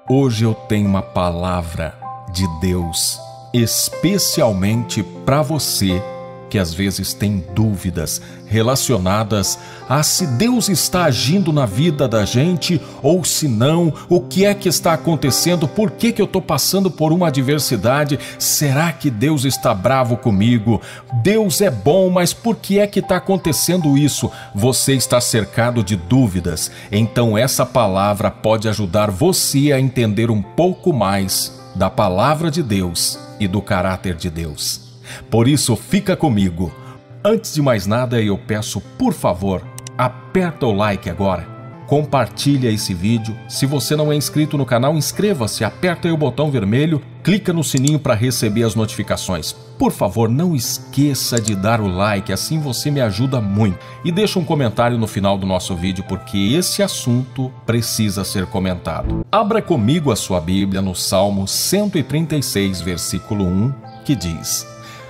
Hoje eu tenho uma palavra de Deus, especialmente para você que às vezes tem dúvidas relacionadas a se Deus está agindo na vida da gente ou se não, o que é que está acontecendo, por que eu estou passando por uma adversidade, será que Deus está bravo comigo? Deus é bom, mas por que é que está acontecendo isso? Você está cercado de dúvidas, então essa palavra pode ajudar você a entender um pouco mais da palavra de Deus e do caráter de Deus. Por isso, fica comigo. Antes de mais nada, eu peço, por favor, aperta o like agora. Compartilha esse vídeo. Se você não é inscrito no canal, inscreva-se, aperta aí o botão vermelho, clica no sininho para receber as notificações. Por favor, não esqueça de dar o like, assim você me ajuda muito. E deixa um comentário no final do nosso vídeo, porque esse assunto precisa ser comentado. Abra comigo a sua Bíblia no Salmo 136, versículo 1, que diz: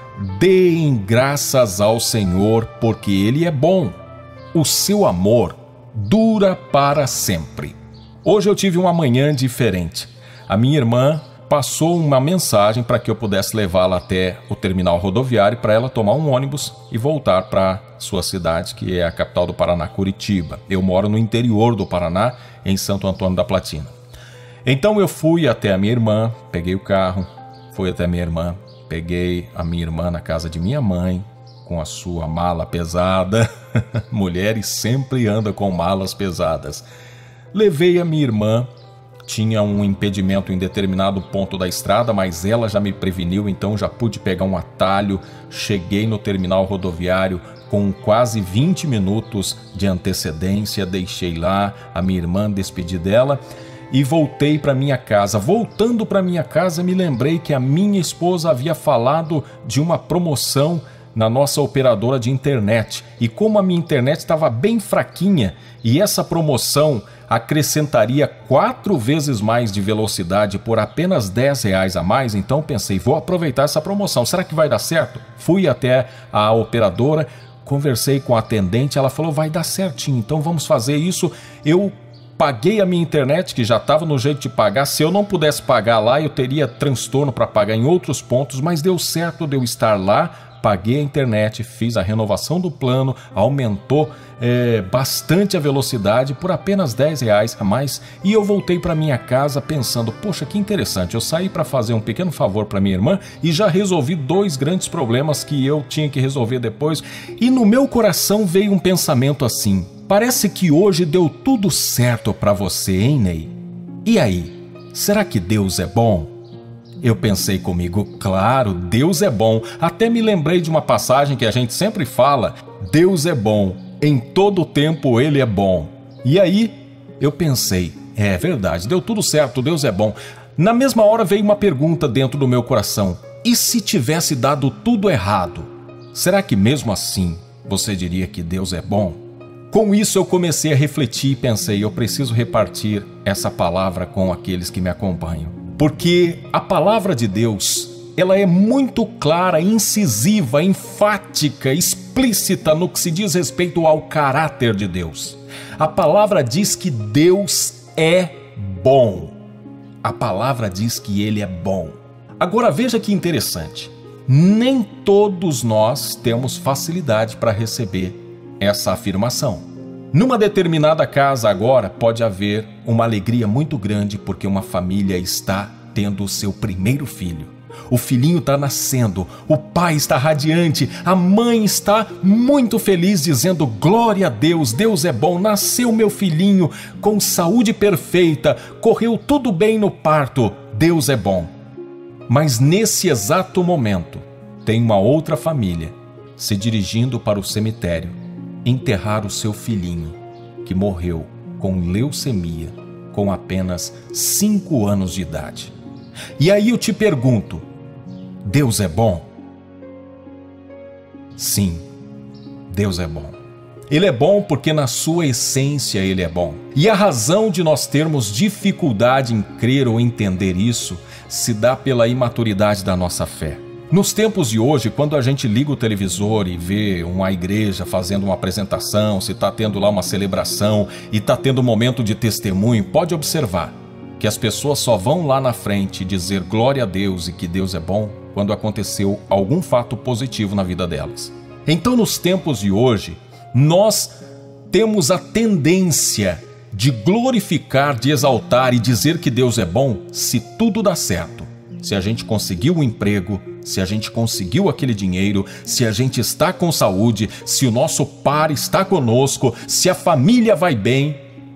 Deem graças ao Senhor, porque Ele é bom. O seu amor dura para sempre. Hoje eu tive uma manhã diferente. A minha irmã passou uma mensagem para que eu pudesse levá-la até o terminal rodoviário para ela tomar um ônibus e voltar para sua cidade, que é a capital do Paraná, Curitiba. Eu moro no interior do Paraná, em Santo Antônio da Platina. Então eu fui até a minha irmã, peguei o carro, fui até a minha irmã, peguei a minha irmã na casa de minha mãe, com a sua mala pesada. Mulheres sempre andam com malas pesadas. Levei a minha irmã, tinha um impedimento em determinado ponto da estrada, mas ela já me preveniu, então já pude pegar um atalho. Cheguei no terminal rodoviário com quase 20 minutos de antecedência, deixei lá a minha irmã, despedi dela e voltei para minha casa. Voltando para minha casa, me lembrei que a minha esposa havia falado de uma promoção na nossa operadora de internet. E como a minha internet estava bem fraquinha e essa promoção acrescentaria 4 vezes mais de velocidade por apenas R$10 a mais, então pensei, vou aproveitar essa promoção. Será que vai dar certo? Fui até a operadora, conversei com a atendente, ela falou, vai dar certinho, então vamos fazer isso. Eu paguei a minha internet, que já estava no jeito de pagar. Se eu não pudesse pagar lá, eu teria transtorno para pagar em outros pontos, mas deu certo de eu estar lá, paguei a internet, fiz a renovação do plano, aumentou bastante a velocidade por apenas R$10 a mais, e eu voltei para minha casa pensando, poxa, que interessante, eu saí para fazer um pequeno favor para minha irmã e já resolvi 2 grandes problemas que eu tinha que resolver depois, e no meu coração veio um pensamento assim: parece que hoje deu tudo certo para você, hein, Ney? E aí, será que Deus é bom? Eu pensei comigo, claro, Deus é bom. Até me lembrei de uma passagem que a gente sempre fala, Deus é bom, em todo tempo Ele é bom. E aí, eu pensei, é verdade, deu tudo certo, Deus é bom. Na mesma hora veio uma pergunta dentro do meu coração, e se tivesse dado tudo errado? Será que mesmo assim você diria que Deus é bom? Com isso eu comecei a refletir e pensei, eu preciso repartir essa palavra com aqueles que me acompanham. Porque a palavra de Deus, ela é muito clara, incisiva, enfática, explícita no que se diz respeito ao caráter de Deus. A palavra diz que Deus é bom. A palavra diz que Ele é bom. Agora veja que interessante, nem todos nós temos facilidade para receber essa afirmação. Numa determinada casa agora pode haver uma alegria muito grande porque uma família está tendo o seu primeiro filho. O filhinho está nascendo, o pai está radiante, a mãe está muito feliz dizendo glória a Deus, Deus é bom, nasceu meu filhinho com saúde perfeita, correu tudo bem no parto, Deus é bom. Mas nesse exato momento tem uma outra família se dirigindo para o cemitério enterrar o seu filhinho, que morreu com leucemia, com apenas 5 anos de idade. E aí eu te pergunto, Deus é bom? Sim, Deus é bom. Ele é bom porque na sua essência Ele é bom. E a razão de nós termos dificuldade em crer ou entender isso se dá pela imaturidade da nossa fé. Nos tempos de hoje, quando a gente liga o televisor e vê uma igreja fazendo uma apresentação, se está tendo lá uma celebração e está tendo um momento de testemunho, pode observar. que as pessoas só vão lá na frente dizer glória a Deus e que Deus é bom quando aconteceu algum fato positivo na vida delas. Então, nos tempos de hoje, nós temos a tendência de glorificar, de exaltar e dizer que Deus é bom se tudo dá certo. Se a gente conseguiu o emprego, se a gente conseguiu aquele dinheiro, se a gente está com saúde, se o nosso par está conosco, se a família vai bem,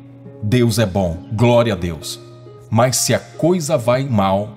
Deus é bom, glória a Deus. Mas se a coisa vai mal,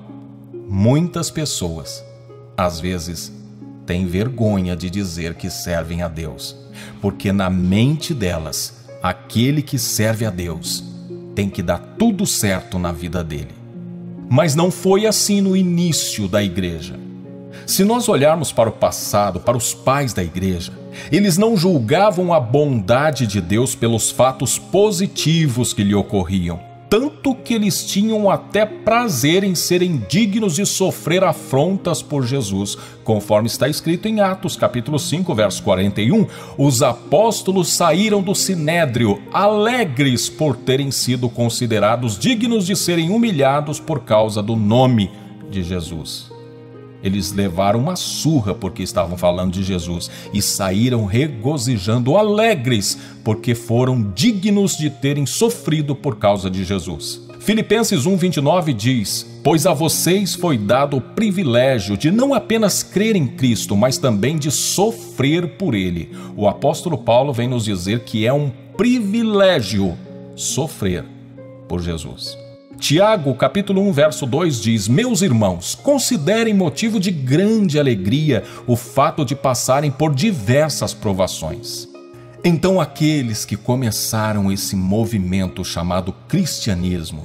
muitas pessoas, às vezes, têm vergonha de dizer que servem a Deus, porque na mente delas, aquele que serve a Deus tem que dar tudo certo na vida dele. Mas não foi assim no início da igreja. Se nós olharmos para o passado, para os pais da igreja, eles não julgavam a bondade de Deus pelos fatos positivos que lhe ocorriam, tanto que eles tinham até prazer em serem dignos de sofrer afrontas por Jesus, conforme está escrito em Atos, capítulo 5, verso 41, os apóstolos saíram do sinédrio alegres por terem sido considerados dignos de serem humilhados por causa do nome de Jesus. Eles levaram uma surra porque estavam falando de Jesus e saíram regozijando, alegres, porque foram dignos de terem sofrido por causa de Jesus. Filipenses 1:29 diz: pois a vocês foi dado o privilégio de não apenas crer em Cristo, mas também de sofrer por Ele. O apóstolo Paulo vem nos dizer que é um privilégio sofrer por Jesus. Tiago, capítulo 1, verso 2 diz: meus irmãos, considerem motivo de grande alegria o fato de passarem por diversas provações. Então aqueles que começaram esse movimento chamado cristianismo,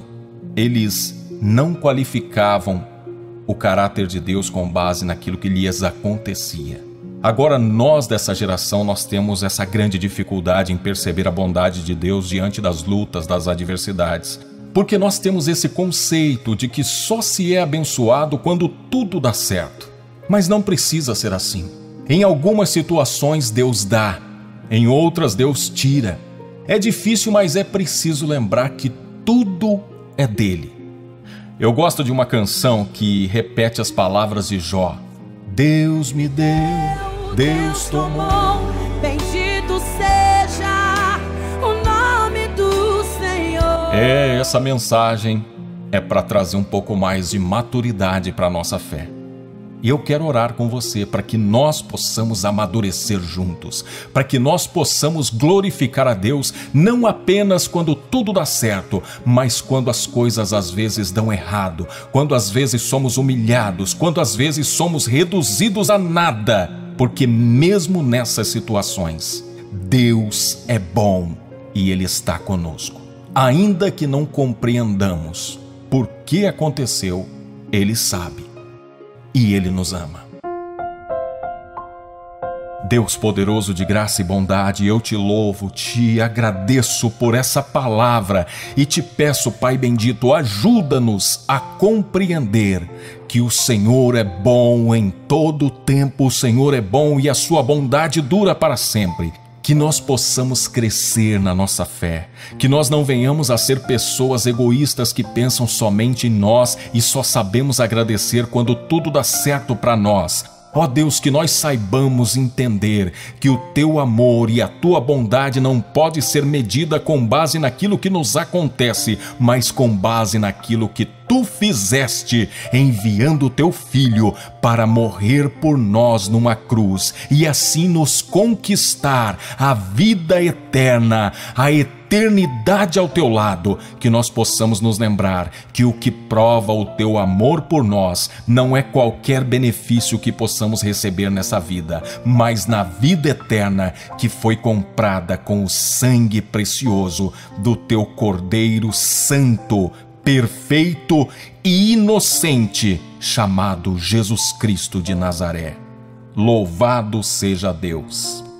eles não qualificavam o caráter de Deus com base naquilo que lhes acontecia. Agora nós dessa geração, nós temos essa grande dificuldade em perceber a bondade de Deus diante das lutas, das adversidades. Porque nós temos esse conceito de que só se é abençoado quando tudo dá certo. Mas não precisa ser assim. Em algumas situações Deus dá, em outras Deus tira. É difícil, mas é preciso lembrar que tudo é dele. Eu gosto de uma canção que repete as palavras de Jó. Deus me deu, Deus tomou. Bendito seja o nome do Senhor. Essa mensagem é para trazer um pouco mais de maturidade para a nossa fé. E eu quero orar com você para que nós possamos amadurecer juntos, para que nós possamos glorificar a Deus não apenas quando tudo dá certo, mas quando as coisas às vezes dão errado, quando às vezes somos humilhados, quando às vezes somos reduzidos a nada, porque mesmo nessas situações, Deus é bom e Ele está conosco. Ainda que não compreendamos por que aconteceu, Ele sabe. E Ele nos ama. Deus poderoso de graça e bondade, eu te louvo, te agradeço por essa palavra e te peço, Pai bendito, ajuda-nos a compreender que o Senhor é bom em todo o tempo, o Senhor é bom e a sua bondade dura para sempre. Que nós possamos crescer na nossa fé, que nós não venhamos a ser pessoas egoístas que pensam somente em nós e só sabemos agradecer quando tudo dá certo para nós. Ó Deus, que nós saibamos entender que o teu amor e a tua bondade não pode ser medida com base naquilo que nos acontece, mas com base naquilo que tu fizeste, enviando o teu Filho para morrer por nós numa cruz e assim nos conquistar a vida eterna, a eternidade ao teu lado. Que nós possamos nos lembrar que o que prova o teu amor por nós não é qualquer benefício que possamos receber nessa vida, mas na vida eterna que foi comprada com o sangue precioso do teu Cordeiro Santo, perfeito e inocente, chamado Jesus Cristo de Nazaré. Louvado seja Deus!